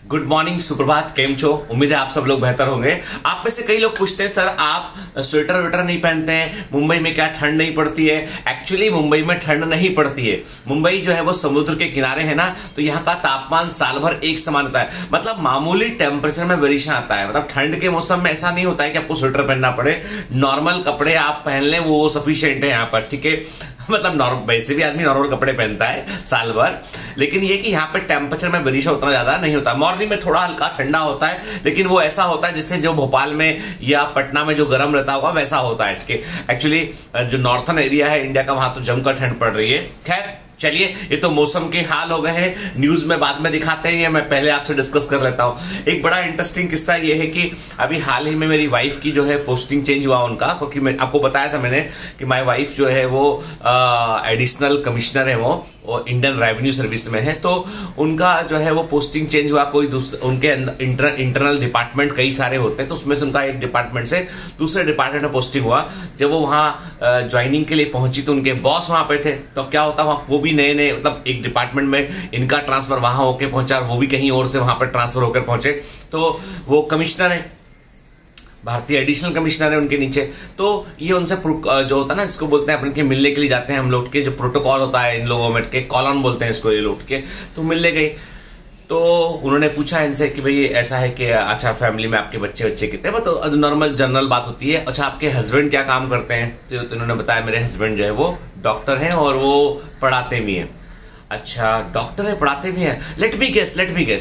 Good morning, सुप्रभात, केम छो। उम्मीद है आप सब लोग बेहतर होंगे। आप में से कई लोग पूछते हैं सर आप स्वेटर वेटर नहीं पहनते हैं, मुंबई में क्या ठंड नहीं पड़ती है? एक्चुअली मुंबई में ठंड नहीं पड़ती है। मुंबई जो है वो समुद्र के किनारे है ना, तो यहाँ का तापमान साल भर एक समान होता है। मतलब मामूली टेम्परेचर में वेरिएशन आता है। मतलब ठंड के मौसम में ऐसा नहीं होता है कि आपको स्वेटर पहनना पड़े। नॉर्मल कपड़े आप पहन लें वो सफिशिएंट है यहाँ पर, ठीक है। मतलब वैसे भी आदमी नॉर्मल कपड़े पहनता है साल भर, लेकिन ये कि यहाँ पे टेम्परेचर में वेरिएशन उतना ज्यादा नहीं होता। मॉर्निंग में थोड़ा हल्का ठंडा होता है, लेकिन वो ऐसा होता है जैसे जो भोपाल में या पटना में जो गर्म रहता होगा वैसा होता है। एक्चुअली जो नॉर्थन एरिया है इंडिया का, वहां तो जमकर ठंड पड़ रही है। खैर चलिए, ये तो मौसम के हाल हो गए हैं, न्यूज में बाद में दिखाते हैं, मैं पहले आपसे डिस्कस कर लेता हूं। एक बड़ा इंटरेस्टिंग किस्सा ये है कि अभी हाल ही में मेरी वाइफ की जो है पोस्टिंग चेंज हुआ उनका, क्योंकि मैं आपको बताया था मैंने कि माय वाइफ जो है वो एडिशनल कमिश्नर है, वो इंडियन रेवेन्यू सर्विस में है। तो उनका जो है वो पोस्टिंग चेंज हुआ। कोई उनके इंटरनल डिपार्टमेंट कई सारे होते हैं, तो उसमें से उनका एक डिपार्टमेंट से दूसरे डिपार्टमेंट में पोस्टिंग हुआ। जब वो वहाँ ज्वाइनिंग के लिए पहुंची तो उनके बॉस वहां पे थे। तो क्या होता वहाँ वो भी नए नए, मतलब एक डिपार्टमेंट में इनका ट्रांसफर वहां होकर पहुंचा, वो भी कहीं और से वहां पर ट्रांसफर होकर पहुंचे। तो वो कमिश्नर है, भारतीय एडिशनल कमिश्नर है उनके नीचे। तो ये उनसे जो होता है ना, इसको बोलते हैं अपन के मिलने के लिए जाते हैं हम लोग के, जो प्रोटोकॉल होता है इन लोगों में के, कॉलन बोलते हैं इसको ये लोग के। तो मिलने गई तो उन्होंने पूछा इनसे कि भाई ऐसा है कि अच्छा फैमिली में आपके बच्चे कितने, तो नॉर्मल जनरल बात होती है। अच्छा आपके हस्बैंड क्या काम करते हैं? तो उन्होंने बताया मेरे हस्बैंड जो है वो डॉक्टर हैं और वो पढ़ाते भी हैं। अच्छा डॉक्टर है, पढ़ाते भी हैं। Let me guess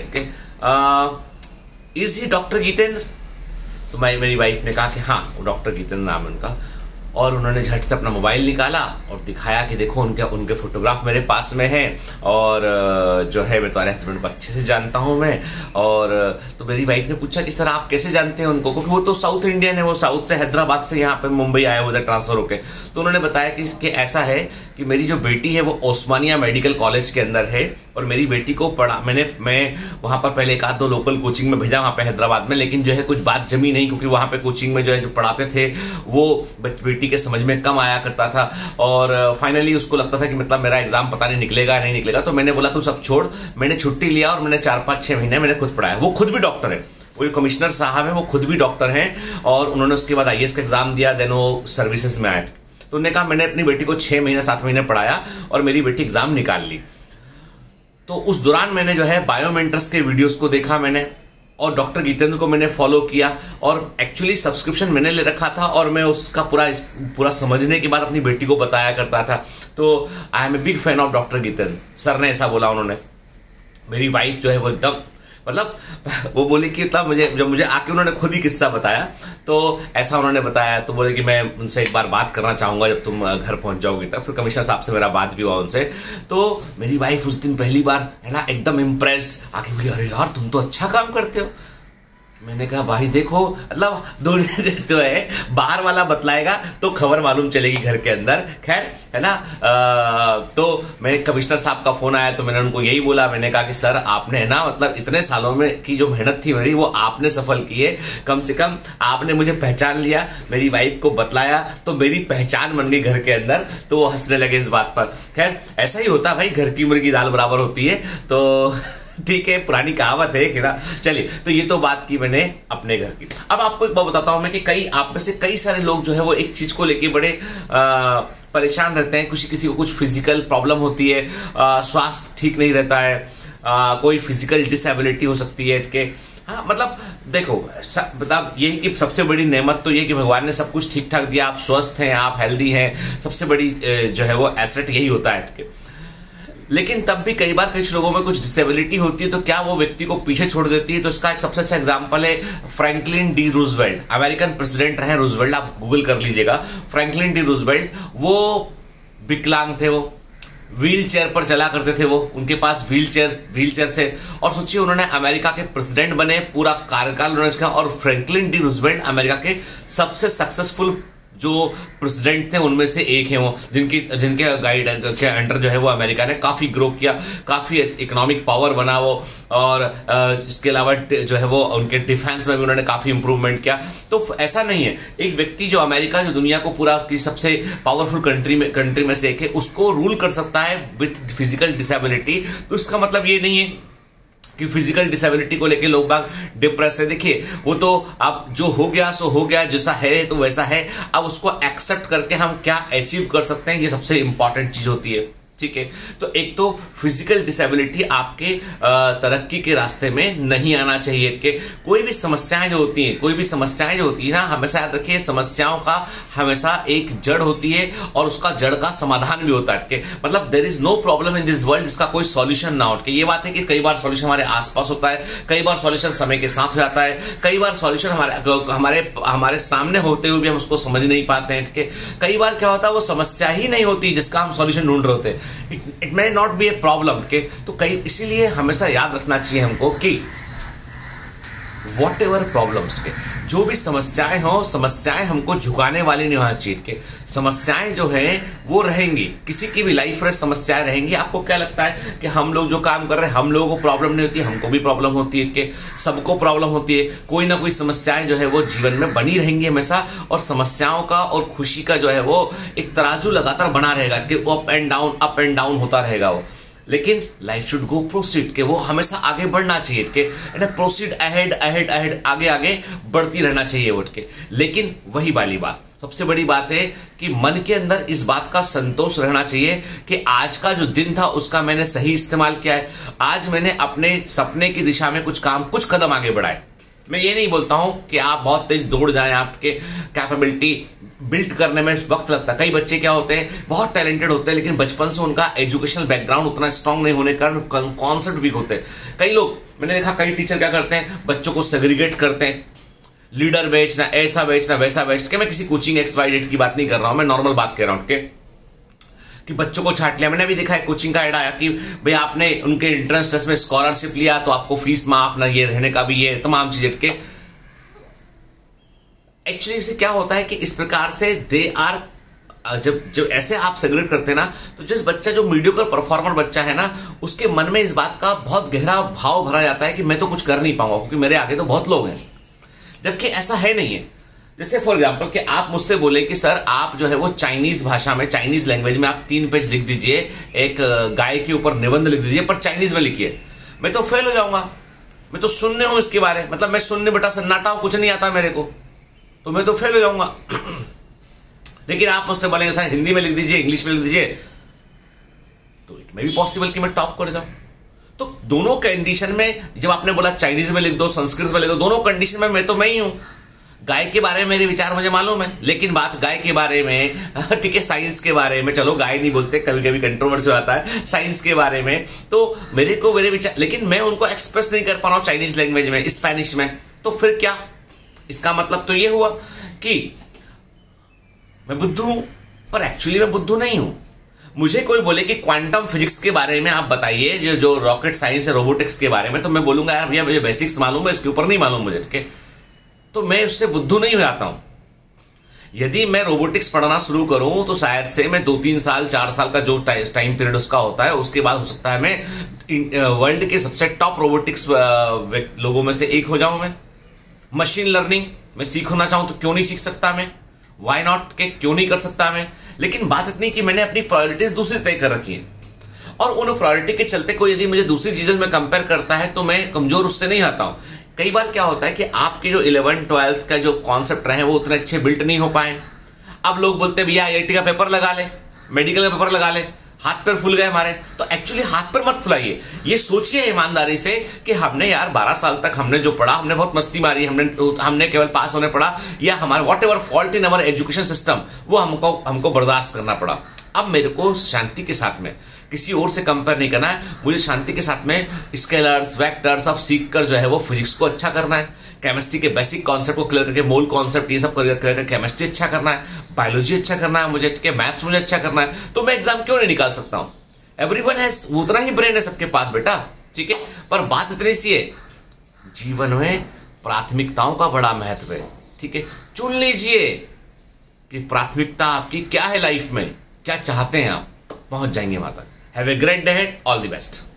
is he doctor Gitendra? तो मेरी वाइफ ने कहा कि हाँ वो डॉक्टर गीतेंद्र नाम है उनका। और उन्होंने झट से अपना मोबाइल निकाला और दिखाया कि देखो उनके फोटोग्राफ मेरे पास में है, और जो है मैं तुम्हारे हस्बैंड को अच्छे से जानता हूँ मैं। और तो मेरी वाइफ ने पूछा कि सर आप कैसे जानते हैं उनको, क्योंकि वो तो साउथ इंडियन है, वो साउथ से हैदराबाद से यहाँ पे मुंबई आए उधर ट्रांसफर होके। तो उन्होंने बताया कि ऐसा है कि मेरी जो बेटी है वो ओस्मानिया मेडिकल कॉलेज के अंदर है, और मेरी बेटी को मैं वहाँ पर पहले एक आध दो लोकल कोचिंग में भेजा वहाँ पे हैदराबाद में, लेकिन जो है कुछ बात जमी नहीं, क्योंकि वहाँ पे कोचिंग में जो है जो पढ़ाते थे वो बेटी के समझ में कम आया करता था। और फाइनली उसको लगता था कि मतलब मेरा एग्जाम पता नहीं निकलेगा नहीं निकलेगा। तो मैंने बोला तू सब छोड़, मैंने छुट्टी लिया और मैंने 4-5-6 महीने मैंने खुद पढ़ाया। वो खुद भी डॉक्टर है, वो कमिश्नर साहब है, वो खुद भी डॉक्टर हैं। और उन्होंने उसके बाद IAS का एग्जाम दिया, देन वो सर्विसेज में आए। तो उन्होंने कहा मैंने अपनी बेटी को 6 महीने 7 महीने पढ़ाया और मेरी बेटी एग्जाम निकाल ली। तो उस दौरान मैंने जो है बायोमेंटर्स के वीडियोस को देखा मैंने, और डॉक्टर गीतेंद्र को मैंने फॉलो किया, और एक्चुअली सब्सक्रिप्शन मैंने ले रखा था, और मैं उसका पूरा समझने के बाद अपनी बेटी को बताया करता था। तो I am a big fan of doctor Gitendra sir ने ऐसा बोला उन्होंने। मेरी वाइफ जो है वो एकदम मतलब वो बोली कि तब जब मुझे आके उन्होंने खुद ही किस्सा बताया, तो ऐसा उन्होंने बताया। तो बोले कि मैं उनसे एक बार बात करना चाहूंगा जब तुम घर पहुंच जाओगी तब। फिर कमिश्नर साहब से मेरा बात भी हुआ उनसे। तो मेरी वाइफ उस दिन पहली बार है ना एकदम इम्प्रेस्ड आके बोली अरे यार तुम तो अच्छा काम करते हो। मैंने कहा भाई देखो, मतलब दुनिया जो है बाहर वाला बतलाएगा तो खबर मालूम चलेगी घर के अंदर। खैर है ना। तो मैं कमिश्नर साहब का फोन आया तो मैंने उनको यही बोला, मैंने कहा कि सर आपने है ना मतलब इतने सालों में की जो मेहनत थी मेरी वो आपने सफल की है। कम से कम आपने मुझे पहचान लिया, मेरी वाइफ को बतलाया तो मेरी पहचान बन गई घर के अंदर। तो वो हंसने लगे इस बात पर। खैर ऐसा ही होता भाई, घर की मुर्गी दाल बराबर होती है। तो ठीक है, पुरानी कहावत है कि ना। चलिए, तो ये तो बात की मैंने अपने घर की। अब आपको एक बात बताता हूं मैं कि आप में से कई सारे लोग जो है वो एक चीज को लेके बड़े परेशान रहते हैं। किसी को कुछ फिजिकल प्रॉब्लम होती है, स्वास्थ्य ठीक नहीं रहता है, कोई फिजिकल डिसेबिलिटी हो सकती है कि हाँ मतलब देखो मतलब ये कि सबसे बड़ी नेमत तो ये कि भगवान ने सब कुछ ठीक ठाक दिया, आप स्वस्थ हैं, आप हेल्दी हैं। सबसे बड़ी जो है वो एसेट यही होता है। लेकिन तब भी कई बार कुछ लोगों में कुछ डिसेबिलिटी होती है, तो क्या वो व्यक्ति को पीछे छोड़ देती है? तो इसका एक सबसे अच्छा एग्जांपल है Franklin D Roosevelt, American president रहे रूजवेल्ट, आप गूगल कर लीजिएगा। फ्रैंकलिन डी रूजवेल्ट वो विकलांग थे, वो व्हील चेयर पर चला करते थे, वो उनके पास व्हील चेयर से, और सोचिए उन्होंने अमेरिका के प्रेसिडेंट बने, पूरा कार्यकाल उन्होंने किया। और फ्रैंकलिन डी रूजवेल्ट अमेरिका के सबसे सक्सेसफुल जो प्रेसिडेंट थे उनमें से एक है वो, जिनके गाइड के अंडर जो है वो अमेरिका ने काफी ग्रो किया, काफी इकोनॉमिक पावर बना वो। और इसके अलावा जो है वो उनके डिफेंस में भी उन्होंने काफी इंप्रूवमेंट किया। तो ऐसा नहीं है एक व्यक्ति जो अमेरिका जो दुनिया को पूरा की सबसे पावरफुल कंट्री में से एक है, उसको रूल कर सकता है विथ फिजिकल डिसेबिलिटी। तो इसका मतलब ये नहीं है कि फिजिकल डिसेबिलिटी को लेके लोग बाग डिप्रेस है। देखिए वो तो अब जो हो गया सो हो गया, जैसा है तो वैसा है। अब उसको एक्सेप्ट करके हम क्या अचीव कर सकते हैं, ये सबसे इंपॉर्टेंट चीज होती है। ठीक है, तो एक तो फिजिकल डिसेबिलिटी आपके तरक्की के रास्ते में नहीं आना चाहिए। कि कोई भी समस्याएं जो होती हैं, ना, हमेशा याद रखिए समस्याओं का हमेशा एक जड़ होती है और उसका जड़ का समाधान भी होता है। कि मतलब there is no problem in this world जिसका कोई सॉल्यूशन ना हो। कि ये बात है कि कई बार सॉल्यूशन हमारे आसपास होता है, कई बार सॉल्यूशन समय के साथ हो जाता है, कई बार सॉल्यूशन हमारे सामने होते हुए भी हम उसको समझ नहीं पाते हैं। कि कई बार क्या होता है, वो समस्या ही नहीं होती जिसका हम सॉल्यूशन ढूंढ रहे होते हैं। It may not be a problem. के तो कई इसीलिए हमेशा याद रखना चाहिए हमको कि वॉट एवर प्रॉब्लम्स, के जो भी समस्याएं हो, समस्याएं हमको झुकाने वाली नहीं होना चाहिए। के समस्याएं जो है वो रहेंगी, किसी की भी लाइफ में समस्याएं रहेंगी। आपको क्या लगता है कि हम लोग जो काम कर रहे हैं, हम लोगों को प्रॉब्लम नहीं होती? हमको भी प्रॉब्लम होती है, कि सबको प्रॉब्लम होती है। कोई ना कोई समस्याएं जो है वो जीवन में बनी रहेंगी हमेशा, और समस्याओं का और खुशी का जो है वो एक तराजू लगातार बना रहेगा कि अप एंड डाउन होता रहेगा वो। लेकिन लाइफ शुड गो प्रोसीड, के वो हमेशा आगे बढ़ना चाहिए। कि प्रोसीड अहेड अहेड अहेड, आगे आगे बढ़ती रहना चाहिए उठ के। लेकिन वही वाली बात, सबसे बड़ी बात है कि मन के अंदर इस बात का संतोष रहना चाहिए कि आज का जो दिन था उसका मैंने सही इस्तेमाल किया है। आज मैंने अपने सपने की दिशा में कुछ कदम आगे बढ़ाए। मैं ये नहीं बोलता हूं कि आप बहुत तेज दौड़ जाएं, आपके कैपेबिलिटी बिल्ड करने में वक्त लगता है। कई बच्चे क्या होते हैं, बहुत टैलेंटेड होते हैं, लेकिन बचपन से उनका एजुकेशनल बैकग्राउंड उतना स्ट्रांग नहीं होने के कारण कॉन्सेप्ट वीक होते हैं। कई लोग, मैंने देखा कई टीचर क्या करते हैं, बच्चों को सेग्रीगेट करते हैं, लीडर बैच ना, ऐसा बैच ना, वैसा बैच। कि मैं किसी कोचिंग XYZ की बात नहीं कर रहा हूं, मैं नॉर्मल बात कर रहा हूं कि बच्चों को छाट लिया। मैंने भी देखा है कोचिंग का ऐड आया कि भाई आपने उनके एंट्रेंस टेस्ट में स्कॉलरशिप लिया तो आपको फीस माफ, ना ये रहने का भी, ये तमाम चीजें। के एक्चुअली इससे क्या होता है कि इस प्रकार से दे आर, जब ऐसे आप सेग्रेट करते हैं ना, तो जिस बच्चा जो मीडियोकर परफॉर्मर बच्चा है ना, उसके मन में इस बात का बहुत गहरा भाव भरा जाता है कि मैं तो कुछ कर नहीं पाऊंगा क्योंकि मेरे आगे तो बहुत लोग हैं। जबकि ऐसा है नहीं है। जैसे फॉर एग्जाम्पल कि आप मुझसे बोले कि सर आप जो है वो चाइनीज भाषा में, चाइनीज लैंग्वेज में आप 3 पेज लिख दीजिए, एक गाय के ऊपर निबंध लिख दीजिए, पर चाइनीज में लिखिए। मैं तो फेल हो जाऊंगा। मैं तो शून्य हूं इसके बारे, मतलब मैं शून्य बटा सन्नाटा हूं, कुछ नहीं आता मेरे को, तो मैं तो फेल हो जाऊंगा। लेकिन आप मुझसे बोलेंगे सर हिंदी में लिख दीजिए, इंग्लिश में लिख दीजिए, तो इट मे बी पॉसिबल कि मैं टॉप कर जाऊं। तो दोनों कंडीशन में, जब आपने बोला चाइनीज में लिख दो, संस्कृत में लिख दो, दोनों कंडीशन में मैं ही हूं। गाय के बारे में मेरे विचार मुझे मालूम है, लेकिन बात गाय के बारे में, ठीक है, साइंस के बारे में, चलो गाय नहीं बोलते, कभी कभी कंट्रोवर्सी आता है साइंस के बारे में, तो मेरे विचार, लेकिन मैं उनको एक्सप्रेस नहीं कर पा रहा हूं चाइनीज लैंग्वेज में, स्पेनिश में। तो फिर क्या, इसका मतलब तो ये हुआ कि मैं बुद्धू हूं, पर एक्चुअली मैं बुद्धू नहीं हूं। मुझे कोई बोले कि क्वांटम फिजिक्स के बारे में आप बताइए, जो रॉकेट साइंस है, रोबोटिक्स के बारे में, तो मैं बोलूंगा यार भैया मुझे बेसिक्स मालूम है, इसके ऊपर नहीं मालूम मुझे, ठीक है, तो मैं उससे बुद्धू नहीं हो जाता हूं। यदि मैं रोबोटिक्स पढ़ना शुरू करूं तो शायद से मैं 2-3 साल 4 साल का जो टाइम पीरियड उसका होता है, उसके बाद हो सकता है मैं वर्ल्ड के सबसे टॉप रोबोटिक्स लोगों में से एक हो जाऊं। मैं मशीन लर्निंग मैं सीखना चाहूं तो क्यों नहीं सीख सकता मैं, वाई नॉट, के क्यों नहीं कर सकता मैं। लेकिन बात इतनी कि मैंने अपनी प्रायोरिटीज दूसरी तय कर रखी है, और उन प्रायोरिटी के चलते कोई यदि मुझे दूसरी चीजों में कंपेयर करता है तो मैं कमजोर उससे नहीं आता हूं। कई बार क्या होता है कि आपके जो 11th-12th का जो कॉन्सेप्ट रहे वो उतने अच्छे बिल्ट नहीं हो पाए। अब लोग बोलते हैं भैया IIT का पेपर लगा ले, मेडिकल का पेपर लगा ले, हाथ पैर फूल गए हमारे। तो एक्चुअली हाथ पैर मत फुलाइए, ये सोचिए ईमानदारी से कि हमने यार 12 साल तक हमने जो पढ़ा, हमने बहुत मस्ती मारी, हमने केवल पास होने पढ़ा, या हमारे whatever fault in our education system वो हमको बर्दाश्त करना पड़ा। अब मेरे को शांति के साथ में किसी और से कंपेयर नहीं करना है, मुझे शांति के साथ में स्केलर्स, वेक्टर्स सब सीख कर जो है वो फिजिक्स को अच्छा करना है, केमिस्ट्री के बेसिक कॉन्सेप्ट को क्लियर करके, मोल कॉन्सेप्ट ये सब क्लियर करके केमिस्ट्री अच्छा करना है, बायोलॉजी अच्छा करना है मुझे, ठीक है, मैथ्स मुझे अच्छा करना है। तो मैं एग्जाम क्यों नहीं निकाल सकता हूं? एवरीवन हैज, उतना ही ब्रेन है सबके पास बेटा, ठीक है, पर बात इतनी सी है, जीवन में प्राथमिकताओं का बड़ा महत्व है, ठीक है। चुन लीजिए कि प्राथमिकता आपकी क्या है, लाइफ में क्या चाहते हैं आप, पहुंच जाएंगे वहां तक। Have a great day, all the best.